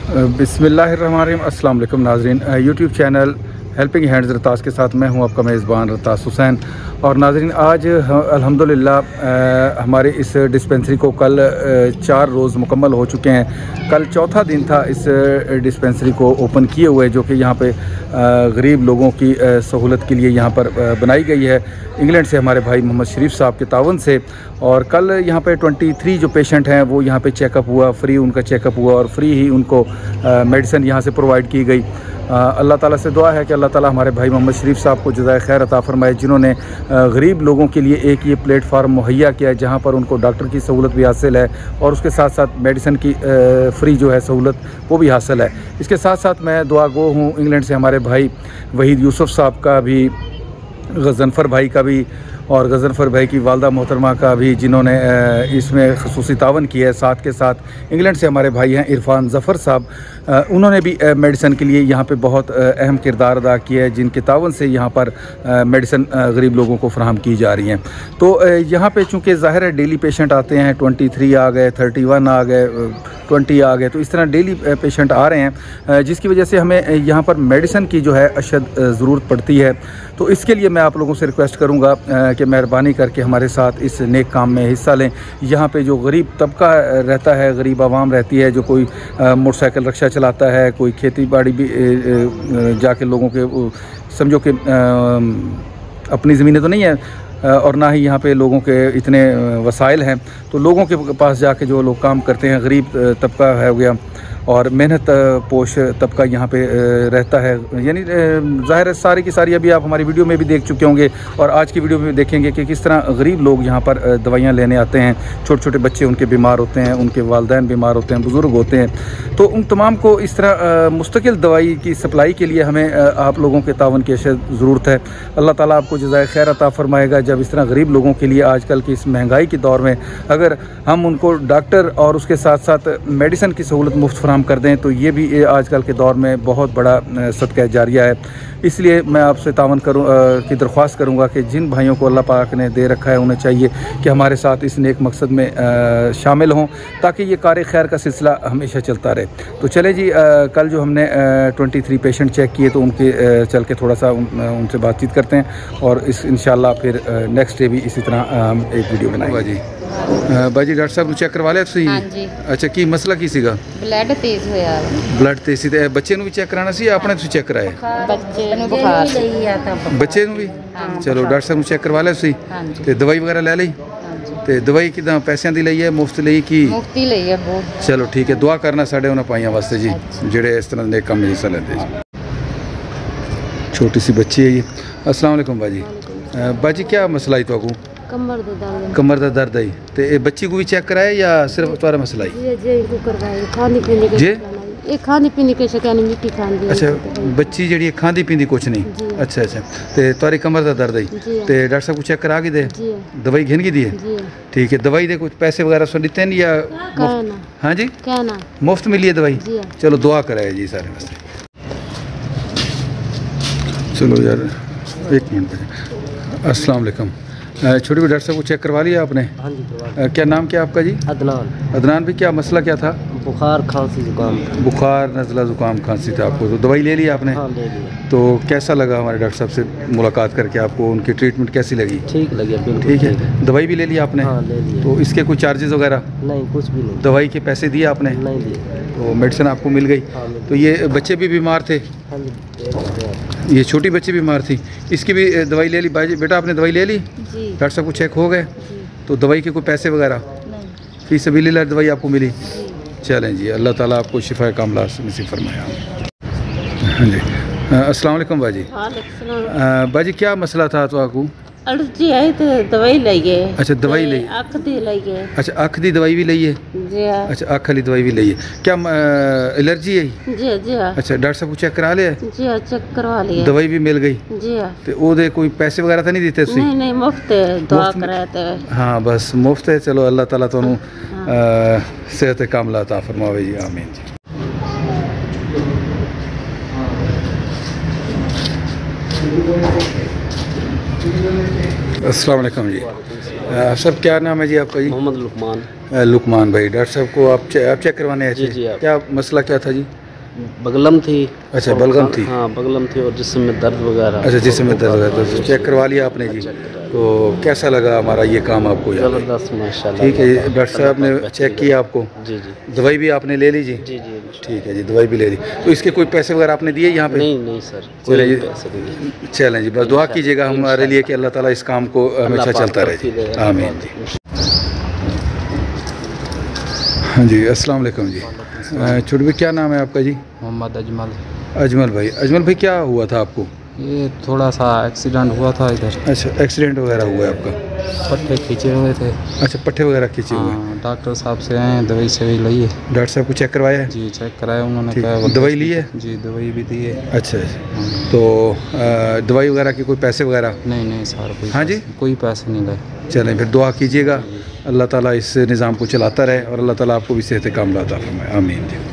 बिस्मिल्लाहिर्रहमानिर्रहीम। अस्सलाम वालेकुम नाज़रीन, यूट्यूब चैनल हेल्पिंग हैंड्स रतास के साथ मैं हूं आपका मेज़बान रतास हुसैन। और नाज़रीन, आज अल्हम्दुलिल्लाह हमारे इस डिस्पेंसरी को कल 4 रोज़ मुकम्मल हो चुके हैं। कल चौथा दिन था इस डिस्पेंसरी को ओपन किए हुए, जो कि यहाँ पे गरीब लोगों की सहूलत के लिए यहाँ पर बनाई गई है इंग्लैंड से हमारे भाई मोहम्मद शरीफ साहब के तावन से। और कल यहाँ पे 23 जो पेशेंट हैं वो यहाँ पे चेकअप हुआ, फ्री उनका चेकअप हुआ और फ्री ही उनको मेडिसिन यहाँ से प्रोवाइड की गई। अल्लाह ताला से दुआ है कि अल्लाह ताला हमारे भाई मोहम्मद शरीफ साहब को जज़ाए खैर अता फरमाए, जिन्होंने गरीब लोगों के लिए एक ये प्लेटफार्म मुहैया किया है जहाँ पर उनको डॉक्टर की सहूलत भी हासिल है और उसके साथ साथ मेडिसिन की फ्री जो है सहूलत वो भी हासिल है। इसके साथ साथ मैं दुआ गो हूँ इंग्लैंड से हमारे भाई वहीद यूसुफ साहब का भी, गज़नफ़र भाई का भी और गज़नफ़र भाई की वालदा मोहतरमा का भी, जिन्होंने इसमें ख़ुसूसी तावन किया है। साथ के साथ इंग्लैंड से हमारे भाई हैं इरफान ज़फ़र साहब, उन्होंने भी मेडिसिन के लिए यहाँ पे बहुत अहम किरदार अदा किया है, जिनके तावन से यहाँ पर मेडिसिन गरीब लोगों को फ़राहम की जा रही हैं। तो यहाँ पे चूँकि ज़ाहिर है डेली पेशेंट आते हैं, 23 आ गए, 31 आ गए, 20 आ गए, तो इस तरह डेली पेशेंट आ रहे हैं, जिसकी वजह से हमें यहाँ पर मेडिसिन की जो है अशद ज़रूरत पड़ती है। तो इसके लिए मैं आप लोगों से रिक्वेस्ट करूँगा कि मेहरबानी करके हमारे साथ इस नेक काम में हिस्सा लें। यहाँ पे जो गरीब तबका रहता है, गरीब आवाम रहती है, जो कोई मोटरसाइकिल रिक्शा चलाता है, कोई खेती बाड़ी भी जाके लोगों के समझो कि अपनी ज़मीनें तो नहीं है और ना ही यहाँ पे लोगों के इतने वसाइल हैं, तो लोगों के पास जाके जो लोग काम करते हैं, गरीब तबका है हो गया और मेहनत पोश तबका यहाँ पे रहता है। यानी ज़ाहिर है सारी की सारी अभी आप हमारी वीडियो में भी देख चुके होंगे और आज की वीडियो में भी देखेंगे कि किस तरह गरीब लोग यहाँ पर दवाइयाँ लेने आते हैं। छोटे छोटे बच्चे उनके बीमार होते हैं, उनके वालिदैन बीमार होते हैं, बुज़ुर्ग होते हैं, तो उन तमाम को इस तरह मुस्तकिल दवाई की सप्लाई के लिए हमें आप लोगों के तावन की ज़रूरत है। अल्लाह ताला आपको जज़ाए खैर अता फरमाएगा। जब इस तरह गरीब लोगों के लिए आजकल की इस महंगाई के दौर में अगर हम उनको डॉक्टर और उसके साथ साथ मेडिसिन की सहूलत मुफ्त कर दें, तो ये भी आजकल के दौर में बहुत बड़ा सदका जारिया है। इसलिए मैं आपसे तावन की दरख्वास्त करूँगा कि जिन भाइयों को अल्लाह पाक ने दे रखा है, उन्हें चाहिए कि हमारे साथ इस नेक मकसद में शामिल हों, ताकि ये कार खैर का सिलसिला हमेशा चलता रहे। तो चले जी, कल जो हमने 23 पेशेंट चेक किए, तो उनके चल के थोड़ा सा उनसे बातचीत करते हैं और इस इंशाल्लाह फिर नेक्स्ट डे भी इसी तरह हम एक वीडियो बनाएंगे। जी बाजी डॉक्टर साहब चेक करवा लिया तुसीं? ਹਾਂਜੀ। अच्छा, की मसला की सीगा? ब्लड तेज होया, ब्लड तेज सी। ते बच्चे नूं भी चेक कराना सी, अपने तुसीं चेक कराए? बच्चे ਨੂੰ बुखार बच्चे नूं भी? चलो डॉक्टर साहब चेक करवा लिया तुसीं? ते दवाई वगैरह ले ली? ते दवाई किदां पैसों की लई है, मुफ्त लई की? मुफ्ती ਲਈ है बहुत। चलो ठीक है, दुआ करना साढ़े उन्होंने पाइयां वास्ते जी, जेड़े इस तरह नेक काम में हिस्सा लेंदे जी। छोटी सी बच्ची है ये। अस्सलाम वालेकुम बाजी। बाजी क्या मसला है तो? कमर का दर्द है, तो ये बच्ची को भी चेक कराए या सिर्फ तुम्हारा मसला है? ये खाने पीने के शक्ल मिट्टी खांदी। अच्छा, बच्ची जी खांदी पींदी कुछ नहीं? अच्छा अच्छा, तो तुम्हारी कमर का दर्द है, तो डॉक्टर साहब को चेक करा के दे, दवाई घिन की दी है? ठीक है, दवाई दे कुछ पैसे वगैरह सो दिते हैं या? हाँ जी, मुफ्त मिली है दवाई? चलो दुआ कराए जी सारे वास्ते। चलो यार एक मिनट। अस्सलाम वालेकुम। छोटी भी डॉक्टर साहब को चेक करवा लिया आपने? हाँ जी। क्या नाम क्या आपका जी? अदनान। अदनान भी, क्या मसला क्या था? बुखार, खांसी, जुकाम। बुखार, नज़ला, जुकाम, खांसी था आपको, तो दवाई ले ली आपने? हाँ ले लिया। तो कैसा लगा हमारे डॉक्टर साहब से मुलाकात करके? आपको उनकी ट्रीटमेंट कैसी लगी? ठीक लगी, बिल्कुल ठीक है। दवाई भी ले ली आपने? हाँ ले लिया। तो इसके कोई चार्जेस वगैरह? नहीं, कुछ भी नहीं। दवाई के पैसे दिए आपने? नहीं दिए। तो मेडिसिन आपको मिल गई? हाँ, तो ये बच्चे भी बीमार थे? हाँ, ये छोटी बच्ची बीमार थी, इसकी भी दवाई ले ली? भाई बेटा आपने दवाई ले ली? डॉक्टर साहब को चेक हो गए? तो दवाई के कोई पैसे वगैरह? फी सबीलिल्लाह दवाई आपको मिली? चलें जी, अल्लाह ताला आपको शिफा कामला नसीब फरमाया। हाँ जी, अस्सलाम वालेकुम बाजी। बाजी क्या मसला था तो आपको? एलर्जी है तो दवाई लईए। अच्छा, दवाई ली? अख दी लईए। अच्छा, अख दी दवाई भी ली है? जी हाँ। अच्छा, अख वाली दवाई भी ली है। क्या एलर्जी है? जी जी हाँ। अच्छा, डॉक्टर साहब को चेक करा लिया? जी हाँ, चेक करवा लिया। दवाई भी मिल गई? जी हाँ। तो वो कोई पैसे वगैरह तो नहीं देते? नहीं नहीं, मुफ्त दुआ कराए थे। हाँ बस मुफ्त है। चलो अल्लाह ताला तुहानू सेहत कामला अता फरमावे जी, आमीन जी। अस्सलाम वालेकुम जी। सब क्या नाम है जी आपका जी? मोहम्मद लुकमान। लुकमान भाई, डॉक्टर साहब को आप चेक करवाने आए जी, थे? जी, आप। क्या मसला क्या था जी? बगलम थी। अच्छा, और बलगम थी। हाँ, बगलम थी और जिस्म में दर्द वगैरह। अच्छा, जिसमें दर्द रहता है, तो चेक करवा लिया आपने जी? तो कैसा लगा हमारा ये काम आपको यहाँ पे? ज़बरदस्त माशाल्लाह। ठीक है, डॉक्टर साहब ने चेक किया आपको? जी जी दवाई भी आपने ले ली जी? जी जी। ठीक है जी, दवाई भी ले ली। तो इसके कोई पैसे वगैरह आपने दिए यहाँ पे? नहीं नहीं सर, चलिए जी, कोई पैसे नहीं। चलें जी, बस दुआ कीजिएगा हमारे लिए कि अल्लाह ताला इस काम को हमेशा चलता रहे जी। आमीन जी। हाँ जी, अस्सलाम वालेकुम जी। छोटे भाई, क्या नाम है आपका जी? मोहम्मद अजमल। अजमल भाई। अजमल भाई, क्या हुआ था आपको? ये थोड़ा सा एक्सीडेंट हुआ था इधर, अच्छा, एक्सीडेंट वगैरह हुआ है आपका? पट्टे खींचे हुए थे। अच्छा, पट्टे वगैरह खींचे हुए हैं। हाँ, डॉक्टर साहब से आए हैं, दवाई सही ली है। डॉक्टर साहब को चेक करवाया है? जी, चेक कराया उन्होंने, ठीक। कहा दवाई ली है? जी, दवाई भी दी है। अच्छा, तो दवाई वगैरह की कोई पैसे वगैरह? नहीं नहीं सर, कोई हाँ जी? कोई पैसे नहीं लगे। चलें, फिर दुआ कीजिएगा अल्लाह ताला इस निज़ाम को चलाता रहे और अल्लाह ताला आपको भी सेहत कामला अता फरमाए। आमीन जी।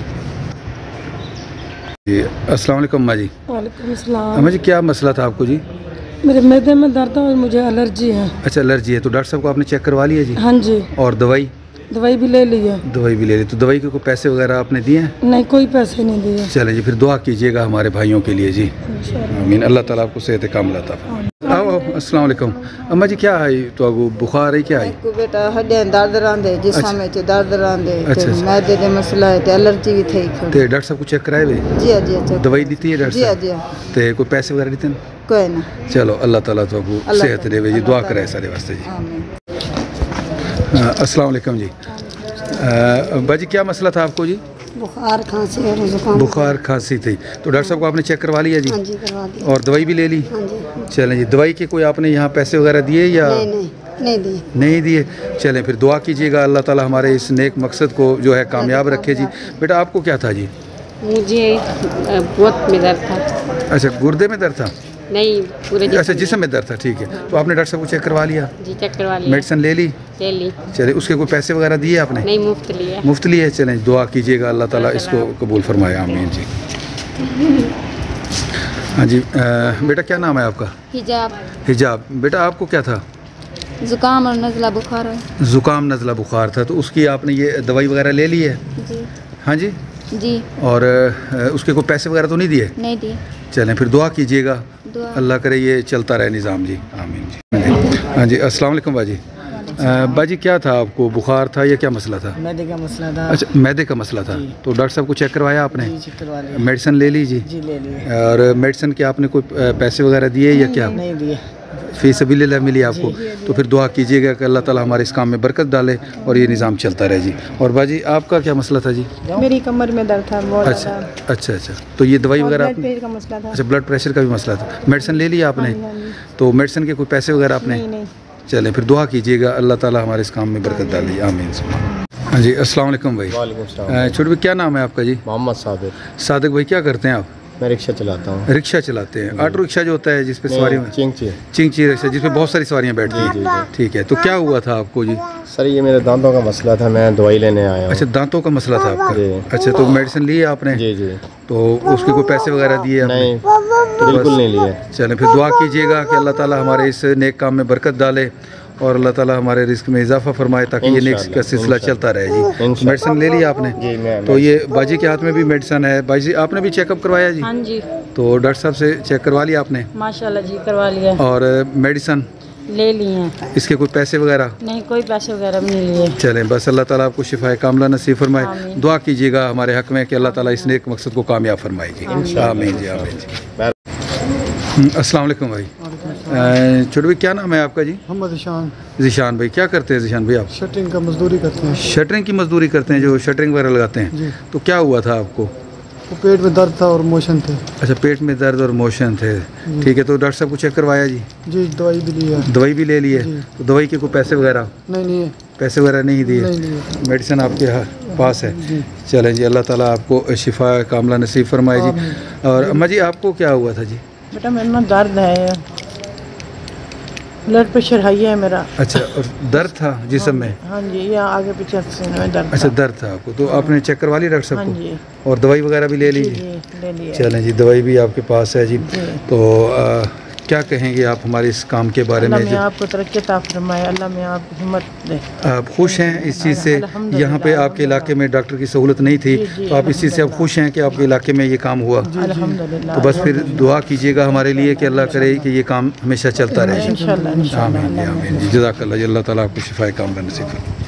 जी, अस्सलाम वालेकुम अम्मा जी। वालेकुम अस्सलाम। अम्मा जी, क्या मसला था आपको जी? मेरे मैदे में दर्द है और मुझे एलर्जी है। अच्छा, एलर्जी है, तो डॉक्टर साहब को आपने चेक करवा लिया जी? हाँ जी। और दवाई? दवाई भी ले ली है। दवाई भी ले ली, तो दवाई के कोई पैसे वगैरह आपने दिए हैं? नहीं, कोई पैसे नहीं दिए। चलें जी, फिर दुआ कीजिएगा हमारे भाइयों के लिए जी। आमीन, अल्लाह ताला आपको सेहत कामला अता फरमाए। आओ आओ, अस्सलाम वालेकुम। अम्मा जी, क्या है तो आपको बुखार है क्या है? को बेटा हड्डियां दर्द रहंदे, जिस्म में दर्द रहंदे, अच्छा, अच्छा। मैदे दे मसला है, ते एलर्जी भी थई खड़ी। ते डॉक्टर साहब को चेक कराए हुए? जी जी अच्छा। दवाई दी है डॉक्टर जी साहब? जी। ते कोई पैसे वगैरह देते हैं? कोई ना। चलो, अल्लाह ताला तो आपको अल्लाह सेहत ताला, देवे जी, अल्लाह दुआ ताला। कराए सारे वास्ते जी। आमीन। अस्सलाम वालेकुम जी। बाजी, क्या मसला था आपको जी? बुखार खांसी और जुकाम। बुखार खांसी थी, तो डॉक्टर साहब को आपने चेक करवा लिया जी? हाँ जी, करवा दिया। और दवाई भी ले ली? हाँ जी। चलें जी, दवाई के कोई आपने यहाँ पैसे वगैरह दिए या नहीं नहीं नहीं दिए। नहीं दिए? चलें, फिर दुआ कीजिएगा अल्लाह ताला हमारे इस नेक मकसद को जो है कामयाब रखे जी। बेटा, आपको क्या था जी? मुझे बहुत में दर्द था। अच्छा, गुर्दे में दर्द था? नहीं, पूरे अच्छा, जिस्म में दर्द था। ठीक है, तो आपने डॉक्टर साहब को चेक करवा लिया? जी, चेक करवा लिया। मेडिसिन ले ली? ले ली। चले, उसके कोई पैसे वगैरह दिए आपने? नहीं, मुफ्त लिया। मुफ्त लिए? चलें, दुआ कीजिएगा अल्लाह ताला इसको कबूल फरमाए। आमीन जी। हाँ जी, बेटा क्या नाम है आपका? हिजाब, हिजाब। बेटा, आपको क्या था? जुकाम और नज़ला बुखार है ज़ुकाम नज़ला बुखार था, तो उसकी आपने ये दवाई वगैरह ले ली है? जी हाँ जी। जी। और उसके कोई पैसे वगैरह तो नहीं दिए? नहीं दिए। चलें, फिर दुआ कीजिएगा दुआ। अल्लाह करे ये चलता रहे निज़ाम जी। आमीन जी। हाँ जी, अस्सलाम वालेकुम बाजी। बाजी, क्या था आपको? बुखार था या क्या मसला था? मैदे का मसला था। अच्छा, मैदे का मसला था, तो डॉक्टर साहब को चेक करवाया आपने? जी, चेक करवा लिया। मेडिसिन ले ली जी? जी, ले लिए। और मेडिसिन के आपने कोई पैसे वगैरह दिए या क्या? नहीं दिए। फ़ी सबीलिल्लाह मिली आपको? तो फिर दुआ कीजिएगा कि अल्लाह ताला हमारे इस काम में बरकत डाले और ये निज़ाम चलता रहे जी। और बाजी, आपका क्या मसला था जी? मेरी कमर में दर्द था बहुत अच्छा अच्छा अच्छा, तो ये दवाई वगैरह ब्लड आपने? प्रेशर का मसला था। अच्छा, ब्लड प्रेशर का भी मसला था। मेडिसिन ले लिया आपने? तो मेडिसिन के कोई पैसे वगैरह आपने? नहीं। चलें, फिर दुआ कीजिएगा अल्लाह ताला हमारे इस काम में बरकत डाले। आमीन। हाँ जी, अस्सलाम वालेकुम भाई। वालेकुम सलाम। छोटे भाई, क्या नाम है आपका जी? मोहम्मद सादिक। सादिक भाई, क्या करते हैं आप? मैं रिक्शा चलाता हूँ। रिक्शा चलाते हैं? ऑटो रिक्शा जो होता है जिसपे सवारी में चिंची रिक्शा, जिसपे बहुत सारी सवारियाँ बैठती हैं? ठीक है, तो क्या हुआ था आपको जी? सर, ये मेरे दांतों का मसला था, मैं दवाई लेने आया हूँ। अच्छा, दांतों का मसला था आपका? जी। अच्छा, तो मेडिसिन ली आपने? जी जी। तो उसके कोई पैसे वगैरह दिए आपने? नहीं, बिल्कुल नहीं लिए। चलें, फिर दुआ कीजिएगा कि अल्लाह ताला हमारे इस नेक काम में बरकत डाले और अल्लाह ताला हमारे रिस्क में इजाफा फरमाए ताकि ये नेक का सिलसिला चलता रहे जी। मेडिसिन ले लिया आपने? जी, मैं तो ये बाजी के हाथ में भी मेडिसिन है। बाजी, आपने भी चेकअप करवाया जी? हाँ जी, तो डॉक्टर साहब से चेक करवा लिया आपने? माशाल्लाह जी, करवा लिया। और मेडिसिन ले लिए हैं। इसके कोई पैसे वगैरह? नहीं, कोई पैसे वगैरह भी नहीं लिए। चलें, बस अल्लाह ताला आपको शिफाए कामला नसीब फरमाए। दुआ कीजिएगा हमारे हक में कि अल्लाह ताला इस नेक मकसद को कामयाब फरमाए जी। आमीन जी, आमीन जी। अस्सलाम वालेकुम भाई। छोटे भाई, क्या नाम है आपका जी? मोहम्मद ईशान। ज़ीशान भाई, क्या करते हैं ज़ीशान भाई आप? शटरिंग का मजदूरी करते हैं। शटरिंग की मजदूरी करते हैं, जो शटरिंग वगैरह लगाते हैं? जी। तो क्या हुआ था आपको? वो पेट में दर्द था और मोशन थे। अच्छा, पेट में दर्द और मोशन थे। ठीक है, तो डॉक्टर साहब को चेक करवाया जी? जी, दवाई भी ली है। दवाई भी ले ली है? जी। तो दवाई के कोई पैसे वगैरह? नहीं है। पैसे वगैरह नहीं दिए? नहीं। मेडिसिन आपके पास है? चलें जी, अल्लाह ताला आपको शिफा कामला नसीब फरमाए जी। और अम्मा जी, आपको क्या हुआ था जी? बेटा, मेरे में दर्द है, ब्लड प्रेशर हाई है मेरा। अच्छा, और दर्द था जिस्म में? हाँ जी, यहाँ आगे पीछे सीने में दर्द। अच्छा, दर्द था आपको, तो आपने चेक करवा ली डॉक्टर साहब हाँ को? जी। और दवाई वगैरह भी ले ली? ले लिया। चलें जी, दवाई भी आपके पास है जी। तो क्या कहेंगे आप हमारे इस काम के बारे में? अल्लाह में आपको तरक्की अता फरमाए, अल्लाह में आपको हिम्मत दे। आप खुश हैं इस चीज़ से? यहाँ पे आपके इलाके में डॉक्टर की सहूलत नहीं थी, तो आप इस चीज़ से आप खुश हैं कि आपके इलाके में ये काम हुआ? अल्हम्दुलिल्लाह। तो बस फिर दुआ कीजिएगा हमारे लिए कि अल्लाह करे कि ये काम हमेशा चलता रहे। इंशाल्लाह इंशाल्लाह। आमीन आमीन। जज़ाकल्लाह, अल्लाह ताला आपको शिफाए कामिला नसीब फरमाए।